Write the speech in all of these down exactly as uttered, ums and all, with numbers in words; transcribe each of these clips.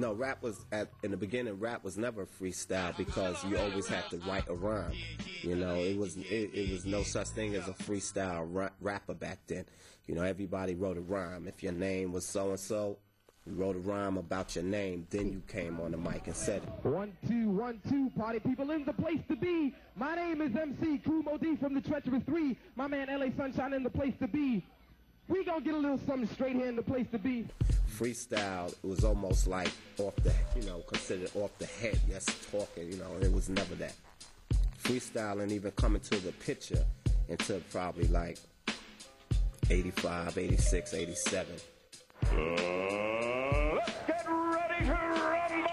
no, rap was, at, in the beginning, rap was never freestyle because you always had to write a rhyme. You know, it was it, it was no such thing as a freestyle ra rapper back then. You know, everybody wrote a rhyme. If your name was so-and-so, you wrote a rhyme about your name, then you came on the mic and said it. One, two, one, two, party people in the place to be. My name is M C Kool from the Treacherous Three. My man L A Sunshine in the place to be. We gonna get a little something straight here in the place to be. Freestyle was almost like off the, you know, considered off the head, yes, talking, you know, it was never that. Freestyling even coming to the picture until probably like eighty-five, eighty-six, eighty-seven. Uh, let's get ready to rumble!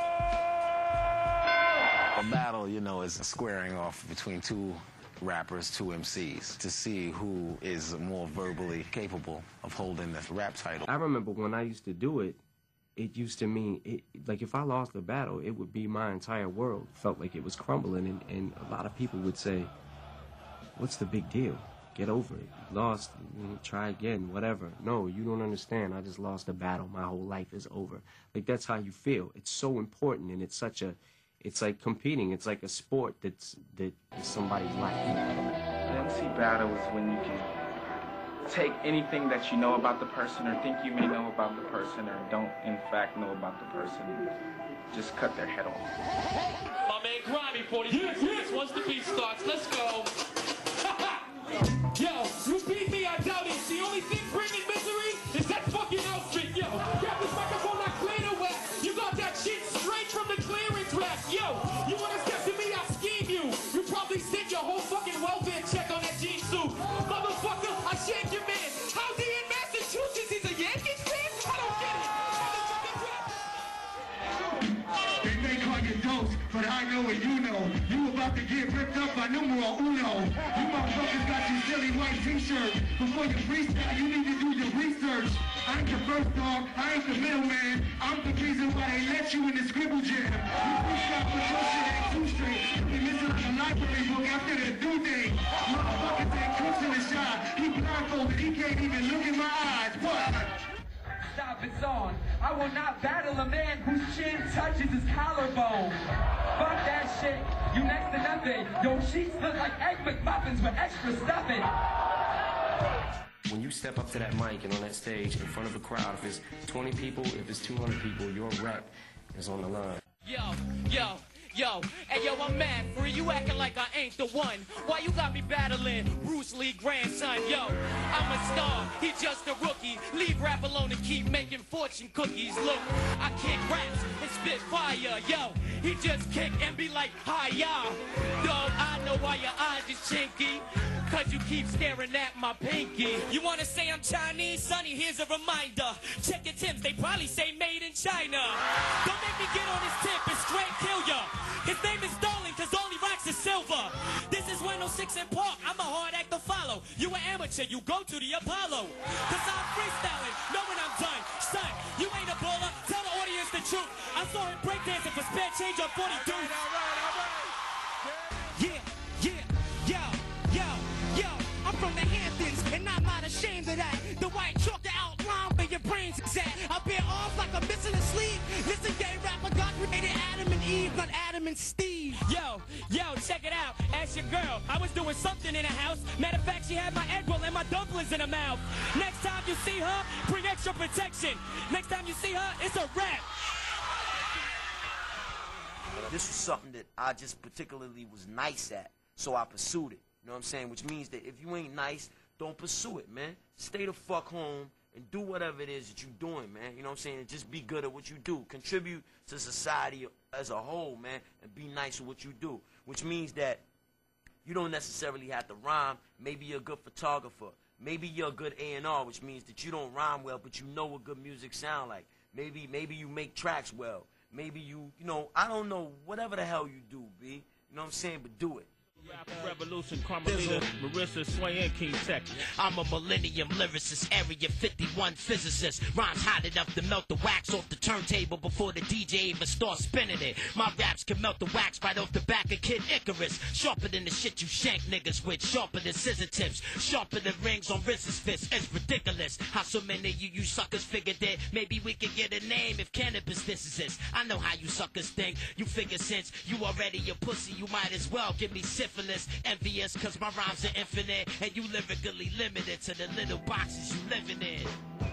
A battle, you know, is a squaring off between two rappers, two M Cs, to see who is more verbally capable of holding the rap title. I remember when I used to do it, it used to mean, it, like if I lost the battle, it would be my entire world. Felt like it was crumbling, and, and a lot of people would say, what's the big deal? Get over it. You lost, you know, try again, whatever. No, you don't understand. I just lost a battle. My whole life is over. Like, that's how you feel. It's so important, and it's such a, it's like competing. It's like a sport that's, that is somebody's life. An M C battle is when you can take anything that you know about the person or think you may know about the person or don't in fact know about the person and just cut their head off. My man Grimy, forty-six minutes once the beat starts. Let's go. Yo, you beat me, I doubt it. The only thing bringing misery is that fucking outfit. Yo, grab this microphone, I clean it wet. You got that shit straight from the clearance rack. Yo, you wanna step to me, I'll scheme you. You probably spent your whole fucking welfare check on that jean suit. Motherfucker, I shake your man. How's he in Massachusetts? He's a Yankees fan? I don't get it. They may call you dose, but I know what you know. You about to get ripped up by numero uno. You motherfuckers got your silly white t-shirt. Before you freestyle, you need to do your research. I ain't the first dog, I ain't the middleman. I'm the reason why they let you in the scribble jam. You freestyle, but your shit ain't too straight. You missing like a library book after the due date. Motherfuckers ain't cooks in the shot. He blindfolded, he can't even look in my eyes. What? Stop, it's on. I will not battle a man whose chin touches his collarbone. Fuck that shit. You next to nothing. Your sheets look like Egg McMuffins with extra stuffing. When you step up to that mic and on that stage in front of a crowd, if it's twenty people, if it's two hundred people, your rep is on the line. Yo, yo, yo, hey yo, I'm mad free. You acting like I ain't the one. Why you got me battling Bruce Lee grandson? Yo, I'm a star, he just a rookie. Leave rap alone and keep making fortune cookies. Look, I kick raps and spit fire. Yo, he just kick and be like, hi ya. Dog, I know why your eyes is chinky. Cause you keep staring at my pinky. You wanna say I'm Chinese? Sonny, here's a reminder. Check your Timbs, they probably say made in China. Don't make me get on his tip and straight kill ya. His name is Stolen, cause all he rocks is silver. This is one oh six in Park, I'm a hard act to follow. You an amateur, you go to the Apollo. Cause I'm freestyling, know when I'm done. Son, you ain't a baller, tell the audience the truth. I saw him breakdancing for spare change on forty-two. All right, all right, all right. Yeah, yeah, yo, yo. Yo, I'm from the Hamptons, and I'm not ashamed of that. The white chalk, the outline where your brains is at. I bear arms like I'm missing a sleeve. Listen, gay rapper, God created Adam and Eve, not Adam and Steve. Yo, yo, check it out. Ask your girl. I was doing something in the house. Matter of fact, she had my egg roll and my dumplings in her mouth. Next time you see her, bring extra protection. Next time you see her, it's a wrap. This was something that I just particularly was nice at, so I pursued it. You know what I'm saying? Which means that if you ain't nice, don't pursue it, man. Stay the fuck home and do whatever it is that you're doing, man. You know what I'm saying? And just be good at what you do. Contribute to society as a whole, man, and be nice at what you do. Which means that you don't necessarily have to rhyme. Maybe you're a good photographer. Maybe you're a good A and R, which means that you don't rhyme well, but you know what good music sound like. Maybe, maybe you make tracks well. Maybe you, you know, I don't know, whatever the hell you do, B. You know what I'm saying? But do it. Revolution, Carmelita, Marissa, Sway, and King Tech. I'm a millennium lyricist, Area fifty-one physicist. Rhymes hot enough to melt the wax off the turntable before the D J even starts spinning it. My raps can melt the wax right off the back of Kid Icarus. Sharper than the shit you shank niggas with. Sharper than scissor tips. Sharper than rings on Riz's fist. It's ridiculous how so many of you, you suckers figured that maybe we could get a name if Canibus this is this. I know how you suckers think. You figure since you already a pussy, you might as well give me syphilis. Envious cause my rhymes are infinite and you lyrically limited to the little boxes you living in.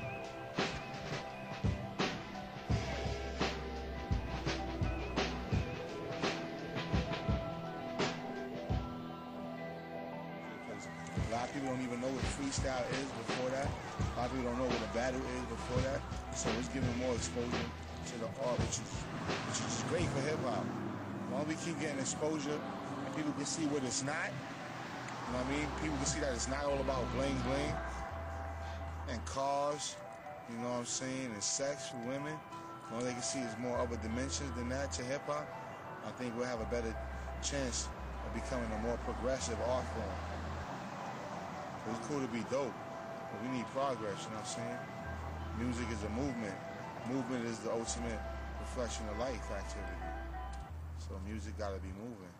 A lot of people don't even know what freestyle is before that. A lot of people don't know what a battle is before that. So it's giving more exposure to the art, which is which is just great for hip hop. As long as we keep getting exposure and people can see what it's not, you know what I mean? People can see that it's not all about bling bling and cars, you know what I'm saying, and sex for women. All they can see is more other dimensions than that to hip hop. I think we'll have a better chance of becoming a more progressive art form. It's cool to be dope, but we need progress, you know what I'm saying? Music is a movement. Movement is the ultimate reflection of life activity. So music gotta be moving.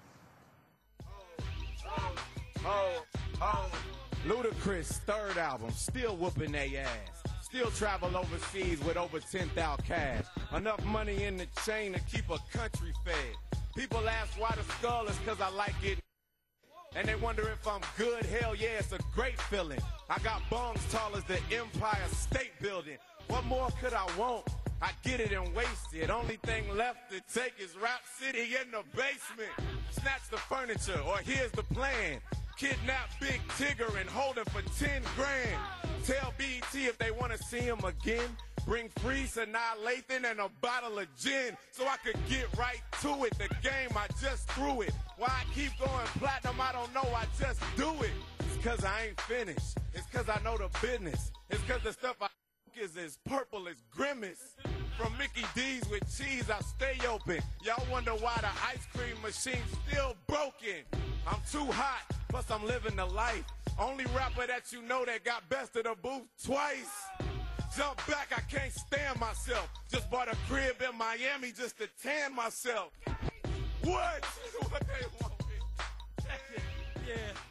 Oh, oh, Ludacris, third album, still whooping they ass. Still travel overseas with over ten thousand cash. Enough money in the chain to keep a country fed. People ask why the skull is cause I like it. And they wonder if I'm good. Hell yeah, it's a great feeling. I got bongs tall as the Empire State Building. What more could I want? I get it and waste it. Only thing left to take is Rap City in the basement. Snatch the furniture, or here's the plan. Kidnap Big Tigger and hold him for ten grand. Tell B E T if they want to see him again. Bring Freeze, Annihilation, and a bottle of gin so I could get right to it. The game, I just threw it. Why I keep going platinum, I don't know, I just do it. It's cause I ain't finished. It's cause I know the business. It's cause the stuff I is as purple as Grimace. From Mickey D's with cheese, I stay open. Y'all wonder why the ice cream machine's still broken. I'm too hot, plus I'm living the life. Only rapper that you know that got best of the booth twice. Jump back, I can't stand myself. Just bought a crib in Miami just to tan myself. What? What they want me? Yeah.